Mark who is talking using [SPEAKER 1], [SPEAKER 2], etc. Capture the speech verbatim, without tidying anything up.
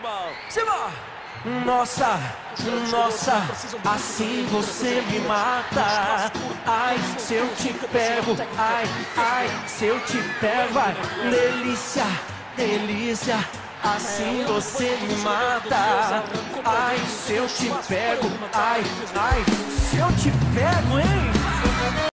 [SPEAKER 1] Simba! Nossa, nossa, assim você me mata. Ai, se eu te pego, ai, ai, se eu te pego, vai. Delícia, delícia, assim você me mata. Ai, se eu te pego, ai, ai, se eu te pego, hein?